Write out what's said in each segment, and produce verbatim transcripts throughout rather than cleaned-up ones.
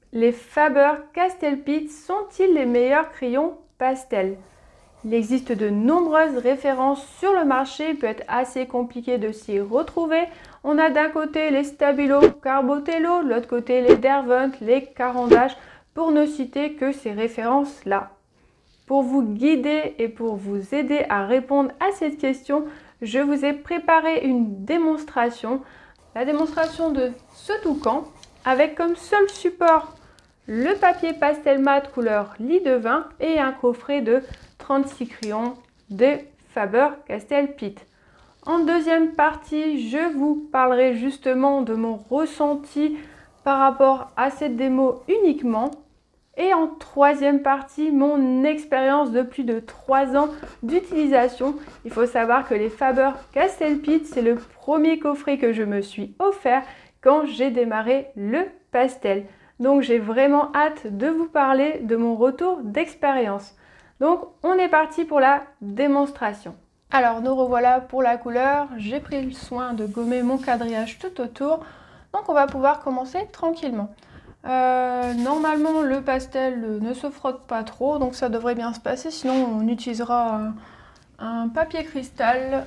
Les Faber-Castell Pitt sont-ils les meilleurs crayons pastels? Il existe de nombreuses références sur le marché, il peut être assez compliqué de s'y retrouver. On a d'un côté les Stabilo Carbotello, de l'autre côté les Derwent, les Caran d'Ache, pour ne citer que ces références-là. Pour vous guider et pour vous aider à répondre à cette question, je vous ai préparé une démonstration. La démonstration de ce toucan avec comme seul support le papier pastel mat couleur lit de vin et un coffret de trente-six crayons de Faber-Castell Pitt. En deuxième partie, je vous parlerai justement de mon ressenti par rapport à cette démo uniquement. Et en troisième partie, mon expérience de plus de trois ans d'utilisation. Il faut savoir que les Faber-Castell Pitt, c'est le premier coffret que je me suis offert quand j'ai démarré le pastel. Donc j'ai vraiment hâte de vous parler de mon retour d'expérience. Donc on est parti pour la démonstration. Alors nous revoilà pour la couleur. J'ai pris le soin de gommer mon quadrillage tout autour. Donc on va pouvoir commencer tranquillement. Euh, normalement le pastel ne se frotte pas trop, donc ça devrait bien se passer, sinon on utilisera un, un papier cristal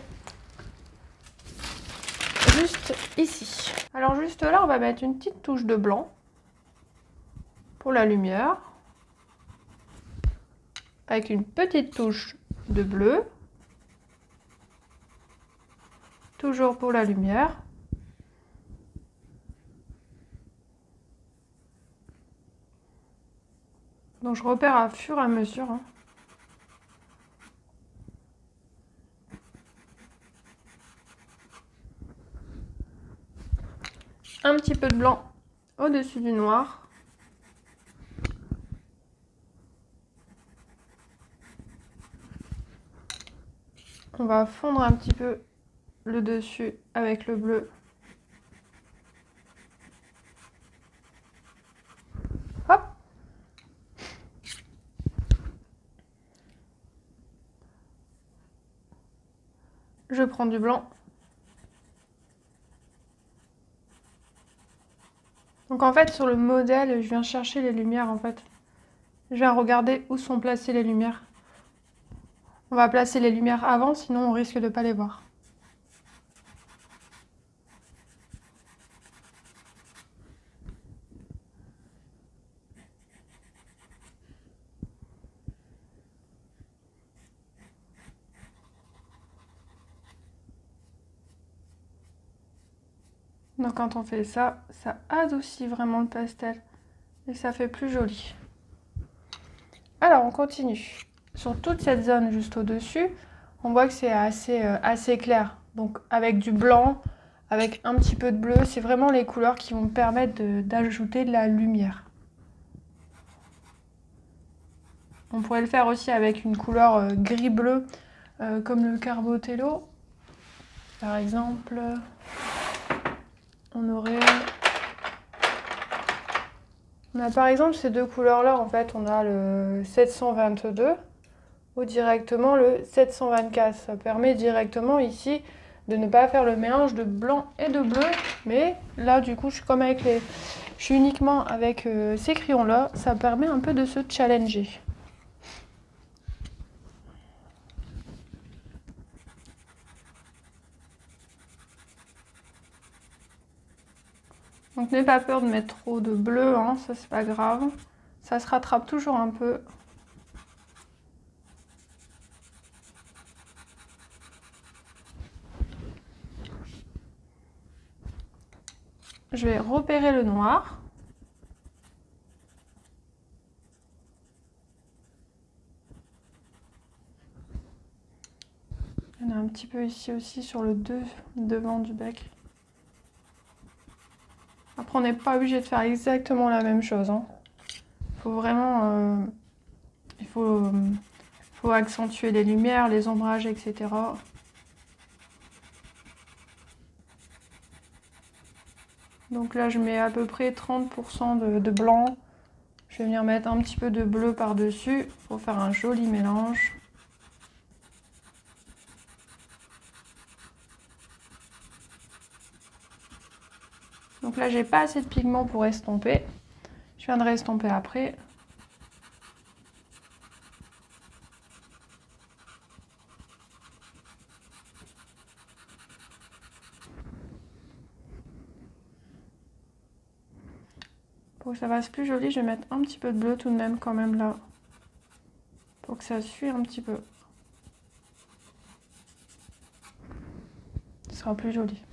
juste ici. Alors juste là on va mettre une petite touche de blanc pour la lumière, avec une petite touche de bleu, toujours pour la lumière. Donc je repère à fur et à mesure. Hein. Un petit peu de blanc au-dessus du noir. On va fondre un petit peu le dessus avec le bleu. Hop. Je prends du blanc. Donc en fait sur le modèle, je viens chercher les lumières en fait. Je viens regarder où sont placées les lumières. On va placer les lumières avant, sinon on risque de ne pas les voir. Donc quand on fait ça, ça adoucit vraiment le pastel et ça fait plus joli. Alors on continue. Sur toute cette zone juste au-dessus, on voit que c'est assez, euh, assez clair. Donc avec du blanc, avec un petit peu de bleu, c'est vraiment les couleurs qui vont me permettre d'ajouter de, de la lumière. On pourrait le faire aussi avec une couleur euh, gris-bleu, euh, comme le Carbotello. Par exemple, on aurait... On a par exemple ces deux couleurs-là, en fait, on a le sept cent vingt-deux ou directement le sept cent vingt-quatre. Ça permet directement ici de ne pas faire le mélange de blanc et de bleu. Mais là, du coup, je suis comme avec les... Je suis uniquement avec euh, ces crayons-là. Ça permet un peu de se challenger. Donc n'aie pas peur de mettre trop de bleu, hein, ça c'est pas grave. Ça se rattrape toujours un peu. Je vais repérer le noir. Il y en a un petit peu ici aussi sur le deux, devant du bec. Après, on n'est pas obligé de faire exactement la même chose. Hein. Il faut vraiment... Euh, il faut, euh, faut accentuer les lumières, les ombrages, et cetera. Donc là, je mets à peu près trente pour cent de, de blanc. Je vais venir mettre un petit peu de bleu par-dessus pour faire un joli mélange. Donc là, j'ai pas assez de pigment pour estomper. Je viendrai estomper après. Pour que ça fasse plus joli, je vais mettre un petit peu de bleu tout de même quand même là. Pour que ça suive un petit peu. Ce sera plus joli.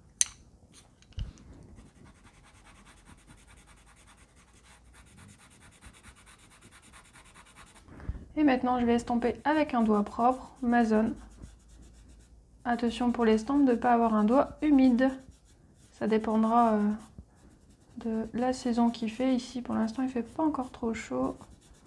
Et maintenant, je vais estomper avec un doigt propre ma zone. Attention pour l'estampe de ne pas avoir un doigt humide. Ça dépendra euh, de la saison qu'il fait. Ici, pour l'instant, il ne fait pas encore trop chaud.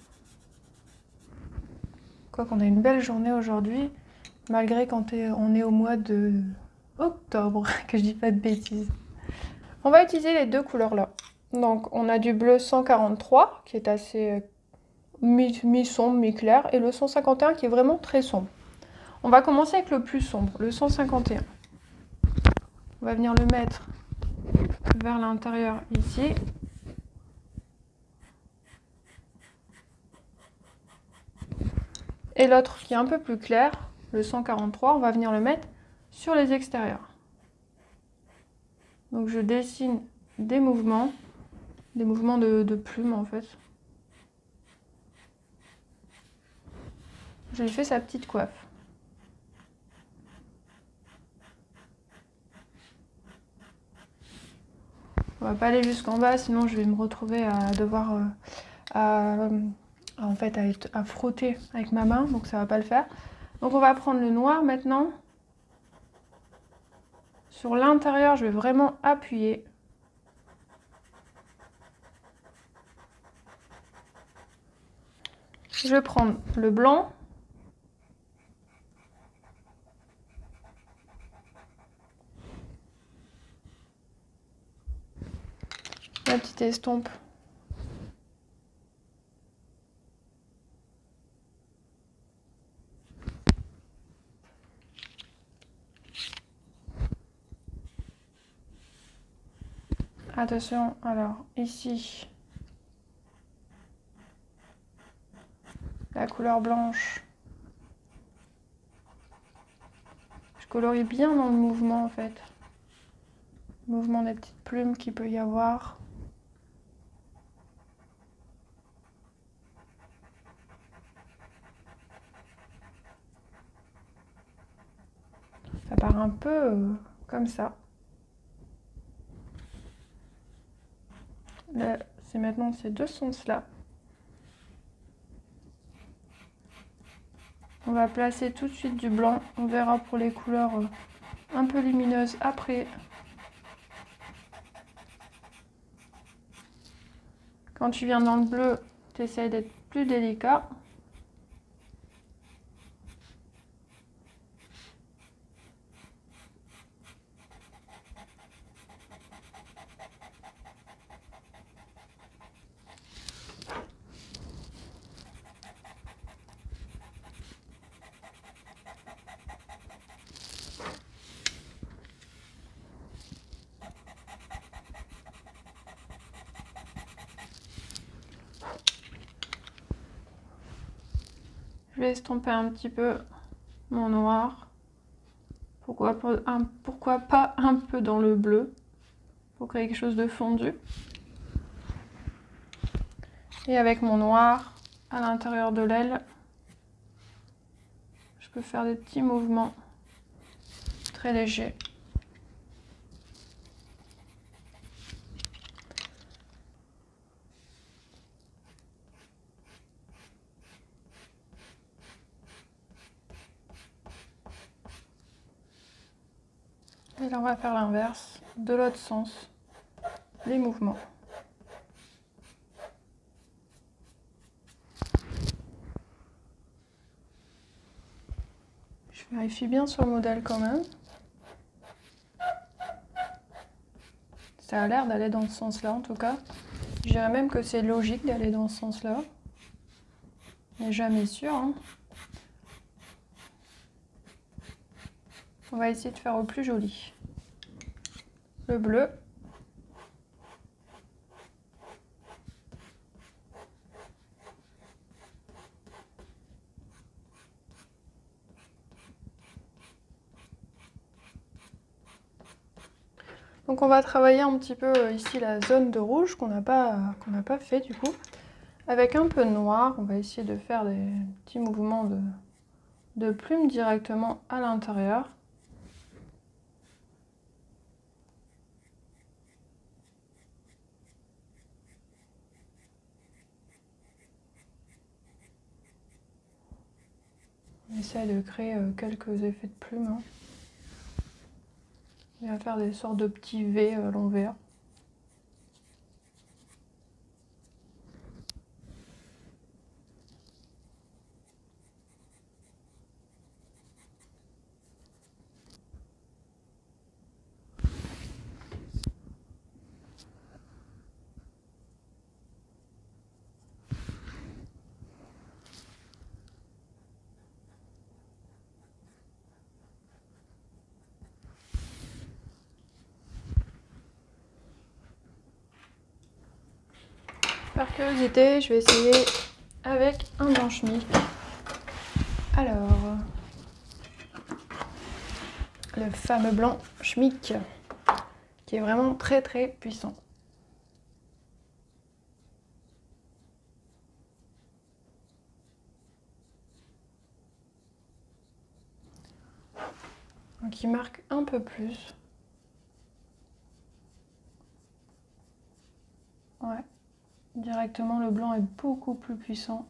Quoi qu'on a une belle journée aujourd'hui, malgré quand on est au mois de octobre, que je dis pas de bêtises. On va utiliser les deux couleurs là. Donc, on a du bleu cent quarante-trois, qui est assez mi-sombre, mi-clair, et le cent cinquante et un qui est vraiment très sombre. On va commencer avec le plus sombre, le cent cinquante et un. On va venir le mettre vers l'intérieur ici. Et l'autre qui est un peu plus clair, le cent quarante-trois, on va venir le mettre sur les extérieurs. Donc je dessine des mouvements, des mouvements de, de plumes en fait. Je lui fais sa petite coiffe. On va pas aller jusqu'en bas, sinon je vais me retrouver à devoir euh, à, à, en fait, à, être, à frotter avec ma main, donc ça va pas le faire. Donc on va prendre le noir maintenant. Sur l'intérieur, je vais vraiment appuyer. Je vais prendre le blanc. La petite estompe. Attention, alors ici, la couleur blanche. Je colorie bien dans le mouvement en fait. Le mouvement des petites plumes qu'il peut y avoir. Ça part un peu euh, comme ça. Là, c'est maintenant ces deux sens-là. On va placer tout de suite du blanc. On verra pour les couleurs euh, un peu lumineuses après. Quand tu viens dans le bleu, tu essayes d'être plus délicat. Je vais estomper un petit peu mon noir. Pourquoi pas un, pourquoi pas un peu dans le bleu pour créer quelque chose de fondu. Et avec mon noir à l'intérieur de l'aile, je peux faire des petits mouvements très légers. Et là, on va faire l'inverse, de l'autre sens, les mouvements. Je vérifie bien sur le modèle quand même. Ça a l'air d'aller dans ce sens-là en tout cas. Je dirais même que c'est logique d'aller dans ce sens-là. Mais jamais sûr. Hein. On va essayer de faire au plus joli. Le bleu. Donc on va travailler un petit peu ici la zone de rouge qu'on n'a pas, qu'on n'a pas fait du coup. Avec un peu de noir, on va essayer de faire des petits mouvements de, de plumes directement à l'intérieur. On essaie de créer quelques effets de plumes. Hein. On va faire des sortes de petits V à l'envers. Par curiosité, je vais essayer avec un blanc schmick. Alors, le fameux blanc schmick, qui est vraiment très très puissant. Donc il marque un peu plus. Ouais. Directement, le blanc est beaucoup plus puissant.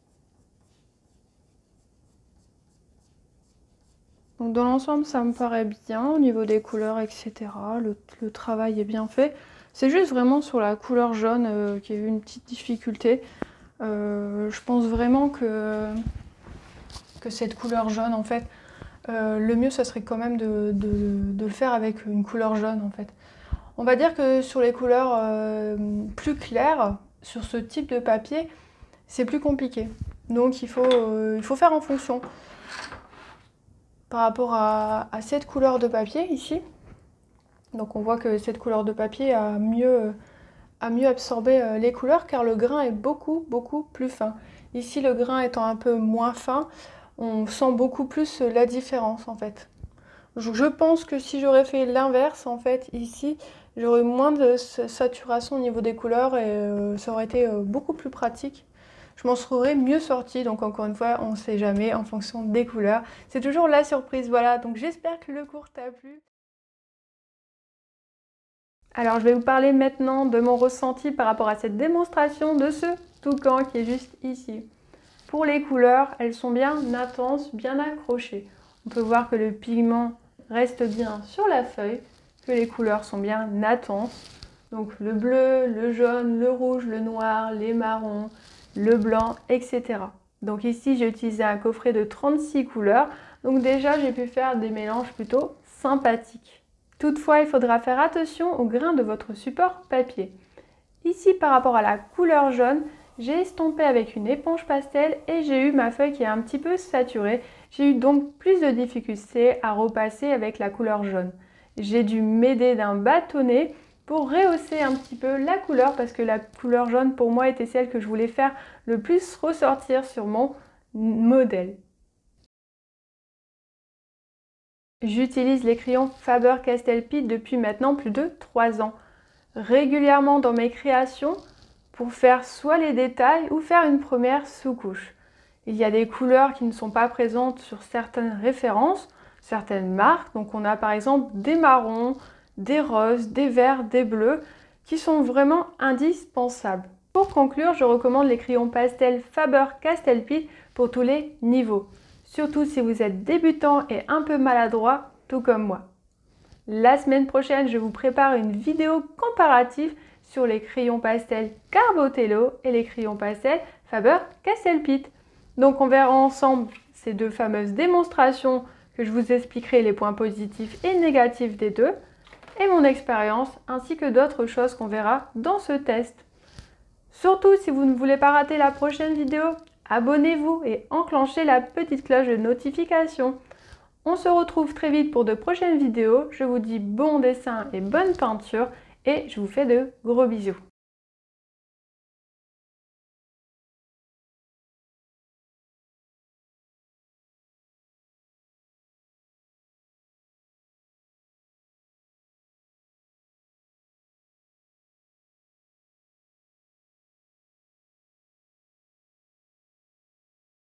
Donc dans l'ensemble, ça me paraît bien au niveau des couleurs, et cetera. Le, le travail est bien fait. C'est juste vraiment sur la couleur jaune euh, qu'il y a eu une petite difficulté. Euh, je pense vraiment que, que cette couleur jaune, en fait, euh, le mieux, ça serait quand même de, de, de le faire avec une couleur jaune, en fait. On va dire que sur les couleurs euh, plus claires, sur ce type de papier, c'est plus compliqué. Donc il faut, euh, il faut faire en fonction. Par rapport à, à cette couleur de papier ici, donc on voit que cette couleur de papier a mieux, a mieux absorbé les couleurs car le grain est beaucoup beaucoup plus fin. Ici le grain étant un peu moins fin, on sent beaucoup plus la différence en fait. Je pense que si j'aurais fait l'inverse en fait ici, j'aurais moins de saturation au niveau des couleurs et euh, ça aurait été euh, beaucoup plus pratique. Je m'en serais mieux sortie, donc encore une fois, on ne sait jamais en fonction des couleurs. C'est toujours la surprise, voilà. Donc j'espère que le cours t'a plu. Alors je vais vous parler maintenant de mon ressenti par rapport à cette démonstration de ce toucan qui est juste ici. Pour les couleurs, elles sont bien intenses, bien accrochées. On peut voir que le pigment reste bien sur la feuille, que les couleurs sont bien intenses. Donc le bleu, le jaune, le rouge, le noir, les marrons, le blanc, et cetera. Donc ici, j'ai utilisé un coffret de trente-six couleurs. Donc déjà, j'ai pu faire des mélanges plutôt sympathiques. Toutefois, il faudra faire attention au grain de votre support papier. Ici, par rapport à la couleur jaune, j'ai estompé avec une éponge pastel et j'ai eu ma feuille qui est un petit peu saturée. J'ai eu donc plus de difficultés à repasser avec la couleur jaune. J'ai dû m'aider d'un bâtonnet pour rehausser un petit peu la couleur parce que la couleur jaune pour moi était celle que je voulais faire le plus ressortir sur mon modèle. J'utilise les crayons Faber-Castell Pitt depuis maintenant plus de trois ans. Régulièrement dans mes créations pour faire soit les détails ou faire une première sous-couche. Il y a des couleurs qui ne sont pas présentes sur certaines références, certaines marques. Donc on a par exemple des marrons, des roses, des verts, des bleus qui sont vraiment indispensables. Pour conclure, je recommande les crayons pastel Faber-Castell Pitt pour tous les niveaux. Surtout si vous êtes débutant et un peu maladroit, tout comme moi. La semaine prochaine, je vous prépare une vidéo comparative sur les crayons pastel Carbothello et les crayons pastel Faber-Castell Pitt. Donc on verra ensemble ces deux fameuses démonstrations que je vous expliquerai les points positifs et négatifs des deux et mon expérience ainsi que d'autres choses qu'on verra dans ce test. Surtout, si vous ne voulez pas rater la prochaine vidéo, abonnez-vous et enclenchez la petite cloche de notification. On se retrouve très vite pour de prochaines vidéos. Je vous dis bon dessin et bonne peinture et je vous fais de gros bisous.